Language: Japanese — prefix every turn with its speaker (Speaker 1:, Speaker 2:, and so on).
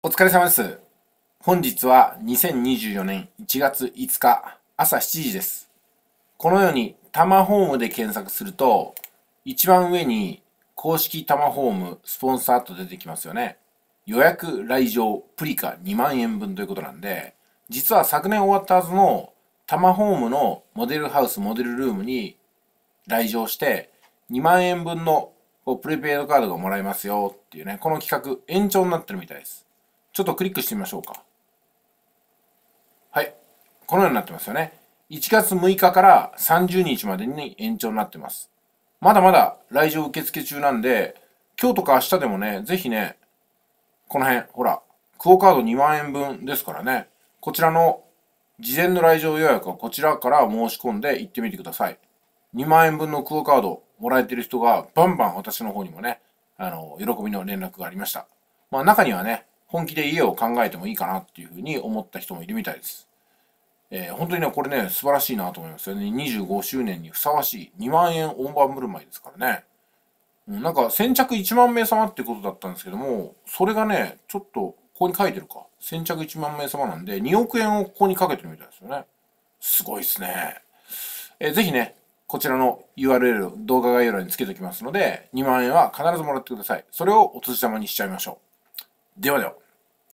Speaker 1: お疲れ様です。本日は2024年1月5日朝7時です。このようにタマホームで検索すると、一番上に公式タマホームスポンサーと出てきますよね。予約来場プリカ2万円分ということなんで、実は昨年終わったはずのタマホームのモデルハウス、モデルルームに来場して2万円分のプレペイドカードがもらえますよっていうね、この企画延長になってるみたいです。ちょっとクリックしてみましょうか。はい。このようになってますよね。1月6日から30日までに延長になってます。まだまだ来場受付中なんで、今日とか明日でもね、ぜひね、この辺、ほら、クオカード2万円分ですからね、こちらの事前の来場予約はこちらから申し込んで行ってみてください。2万円分のクオカードもらえてる人がバンバン私の方にもね、喜びの連絡がありました。まあ中にはね、本気で家を考えてもいいかなっていうふうに思った人もいるみたいです。本当にね、これね、素晴らしいなと思いますよね。25周年にふさわしい2万円大盤振る舞いですからね。なんか先着1万名様ってことだったんですけども、それがね、ちょっとここに書いてるか。先着1万名様なんで、2億円をここにかけてるみたいですよね。すごいですね。ぜひね、こちらの URL 動画概要欄につけておきますので、2万円は必ずもらってください。それをお年玉にしちゃいましょう。ではでは。